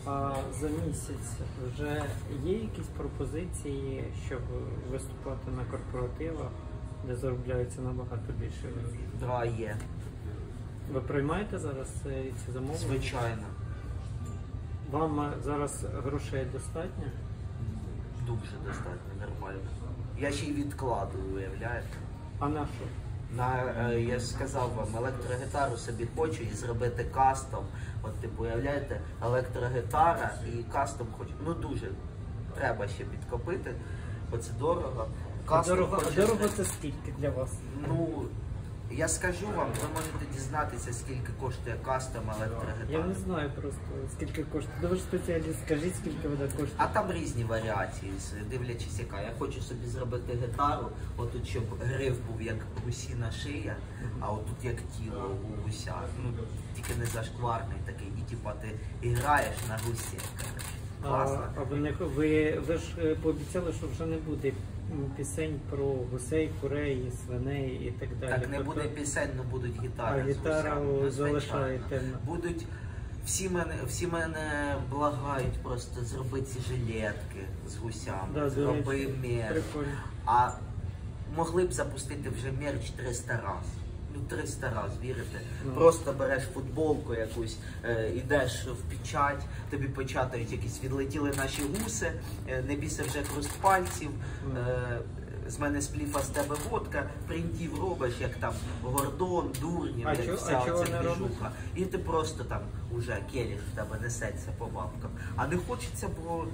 А за місяць вже є якісь пропозиції, щоб виступати на корпоративах, де заробляється набагато більше грошей? Да, є. Ви приймаєте зараз ці замовлення? Звичайно. Вам зараз грошей достатньо? Дуже достатньо, нормально. Я ще й відкладую, уявляєте? А на що? Я ж сказав вам, електрогітару собі хочу і зробити кастом. От, типу, уявляєте, електрогітара і кастом хочу. Ну дуже треба ще підкопити, бо це дорого. Кастом Дорого, хочу дорого зробити. це скільки для вас? Ну, я скажу вам, ви можете дізнатися, скільки коштує кастом електрогітара. Я не знаю просто, скільки коштує. Ви ж спеціаліст, скажіть, скільки вона коштує. А там різні варіації, дивлячись яка. Я хочу собі зробити гітару, отут, щоб гриф був як гусіна шия, а отут як тіло у гуся. Ну, тільки не зашкварний такий, і типа ти і граєш на гусі. Класно. А ви ж пообіцяли, що вже не буде пісень про гусей, курей, свиней і так далі. Так не буде пісень, але будуть гітари. А гітара залишаєте. Будуть. Всі мене благають просто зробити ці жилетки з гусями, Да, зроби мерч. Прикольно. А могли б запустити вже мерч 300 разів. Ну 300 разів, вірите? Просто береш футболку якусь, ідеш в печать, тобі печатають якісь відлетіли наші гуси, не бійся вже хруст пальців. З мене спліфа, з тебе водка, принтів робиш, як там Гордон, Дурнів, вся оця движуха. І ти просто там уже келіх в тебе несеться по бабкам. А не хочеться, бо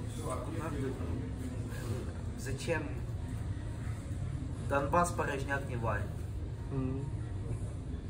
зачем? Донбас порожняк не варить.